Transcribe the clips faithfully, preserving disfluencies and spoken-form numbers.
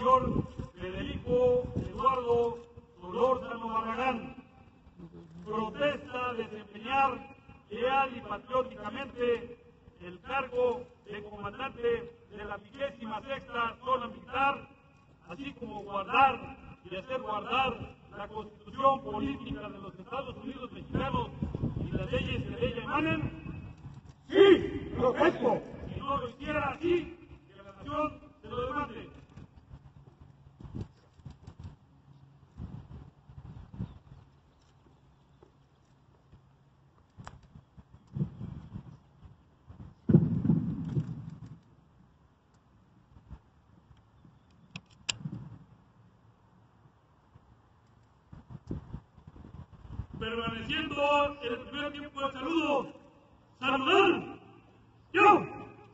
Mayor Federico Eduardo Solórzano Barragán. Protesta desempeñar leal y patrióticamente el cargo de comandante de la vigésima sexta zona militar, así como guardar y hacer guardar la Constitución política de los Estados Unidos mexicanos y las leyes que de ella emanen. Sí, protesto. Si no lo hiciera así, que la nación se lo demande. Permaneciendo en el primer tiempo del saludo, saludar, yo,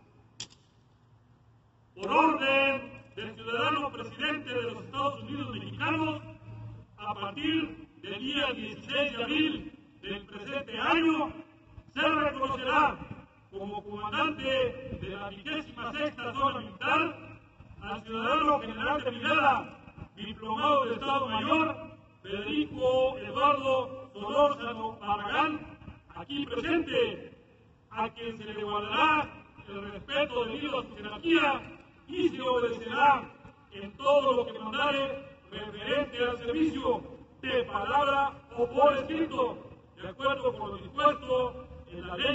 por orden del ciudadano presidente de los Estados Unidos mexicanos, a partir del día dieciséis de abril del presente año, se reconocerá como comandante de la vigésima sexta zona militar al ciudadano general de brigada, diplomado de Estado Mayor, Federico Eduardo Solórzano Barragán, aquí presente, a quien se le guardará el respeto debido a su jerarquía y se obedecerá en todo lo que mandare referente al servicio de palabra o por escrito, de acuerdo con lo dispuesto en la ley.